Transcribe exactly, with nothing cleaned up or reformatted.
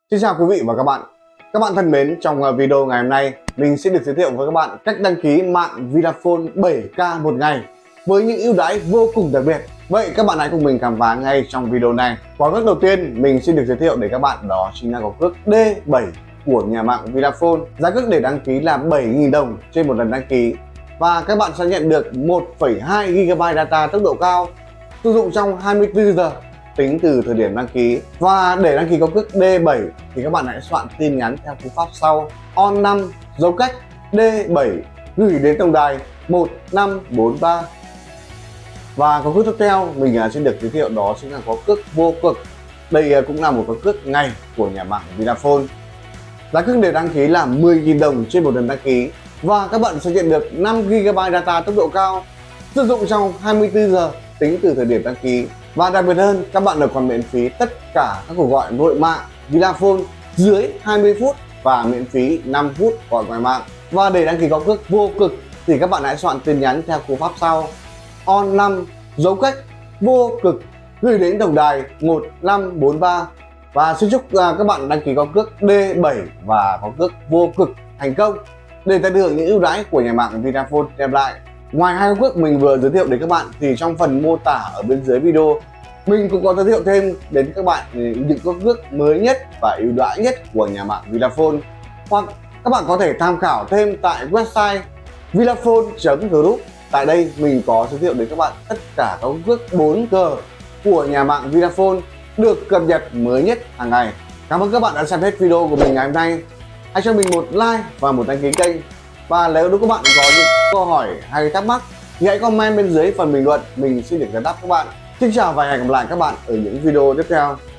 Xin chào quý vị và các bạn. Các bạn thân mến, trong video ngày hôm nay mình sẽ được giới thiệu với các bạn cách đăng ký mạng Vinaphone bảy K một ngày với những ưu đãi vô cùng đặc biệt. Vậy các bạn hãy cùng mình khám phá ngay trong video này. Gói cước đầu tiên mình xin được giới thiệu đến các bạn đó chính là gói cước D bảy của nhà mạng Vinaphone. Giá cước để đăng ký là bảy nghìn đồng trên một lần đăng ký và các bạn sẽ nhận được một phẩy hai gi ga bai data tốc độ cao sử dụng trong hai mươi tư giờ tính từ thời điểm đăng ký. Và để đăng ký gói cước D bảy thì các bạn hãy soạn tin nhắn theo cú pháp sau: on năm dấu cách D bảy gửi đến tổng đài một năm bốn ba. Và gói cước tiếp theo mình xin được giới thiệu đó chính là gói cước vô cực. Đây cũng là một gói cước ngày của nhà mạng Vinaphone. Giá cước để đăng ký là mười nghìn đồng trên một lần đăng ký và các bạn sẽ nhận được năm gi ga bai data tốc độ cao sử dụng trong hai mươi tư giờ tính từ thời điểm đăng ký. Và đặc biệt hơn, các bạn được còn miễn phí tất cả các cuộc gọi nội mạng Vinaphone dưới hai mươi phút và miễn phí năm phút gọi ngoài mạng. Và để đăng ký gói cước vô cực thì các bạn hãy soạn tin nhắn theo cú pháp sau: on năm dấu cách vô cực gửi đến tổng đài một năm bốn ba. Và xin chúc các bạn đăng ký gói cước D bảy và gói cước vô cực thành công để tận hưởng những ưu đãi của nhà mạng Vinaphone đem lại. Ngoài hai gói cước mình vừa giới thiệu đến các bạn thì trong phần mô tả ở bên dưới video mình cũng có giới thiệu thêm đến các bạn những gói cước mới nhất và ưu đãi nhất của nhà mạng Vinaphone, hoặc các bạn có thể tham khảo thêm tại website vinaphone chấm group. Tại đây mình có giới thiệu đến các bạn tất cả các gói cước bốn G của nhà mạng Vinaphone được cập nhật mới nhất hàng ngày. Cảm ơn các bạn đã xem hết video của mình ngày hôm nay. Hãy cho mình một like và một đăng ký kênh. Và nếu các bạn có những câu hỏi hay thắc mắc thì hãy comment bên dưới phần bình luận, mình xin được giải đáp các bạn. Xin chào và hẹn gặp lại các bạn ở những video tiếp theo.